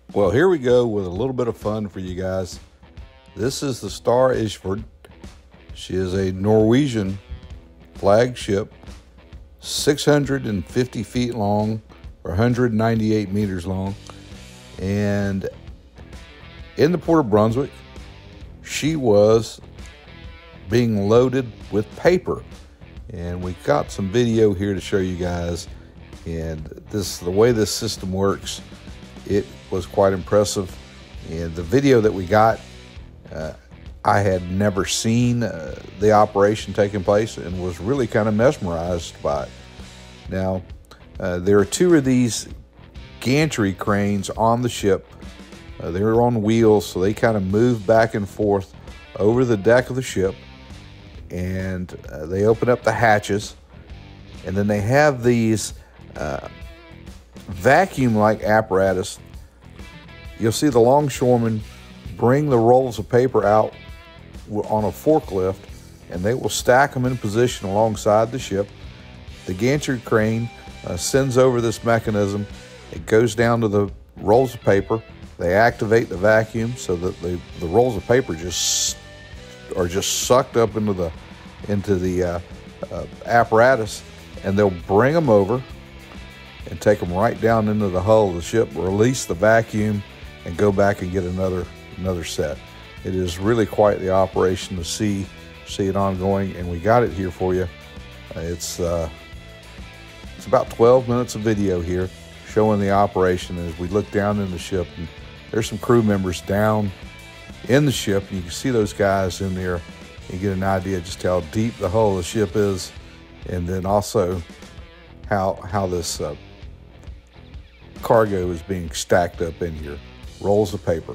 Well, here we go with a little bit of fun for you guys. This is the Star Isfjord. She is a Norwegian flagship, 650 feet long, or 198 meters long. And in the Port of Brunswick, she was being loaded with paper. And we got some video here to show you guys. And the way this system works, it was quite impressive. And the video that we got, I had never seen the operation taking place and was really kind of mesmerized by it. Now, there are two of these gantry cranes on the ship. They're on wheels, so they kind of move back and forth over the deck of the ship. And they open up the hatches. And then they have these vacuum-like apparatus. You'll see the longshoremen bring the rolls of paper out on a forklift, and they will stack them in position alongside the ship. The gantry crane sends over this mechanism. It goes down to the rolls of paper. They activate the vacuum so that the rolls of paper are just sucked up into the apparatus, and they'll bring them over and take them right down into the hull of the ship, release the vacuum, and go back and get another set. It is really quite the operation to see it ongoing, and we got it here for you. It's about 12 minutes of video here showing the operation as we look down in the ship, and there's some crew members down in the ship, and you can see those guys in there. You get an idea just how deep the hull of the ship is, and then also how this cargo is being stacked up in here. Rolls of paper.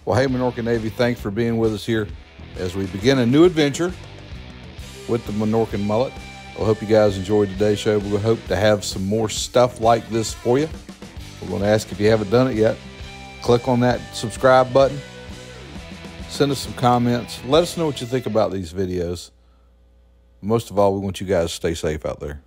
Well, hey, Minorcan Navy, thanks for being with us here as we begin a new adventure with the Minorcan Mullet. I hope you guys enjoyed today's show. We hope to have some more stuff like this for you. We're going to ask if you haven't done it yet, click on that subscribe button. Send us some comments. Let us know what you think about these videos. Most of all, we want you guys to stay safe out there.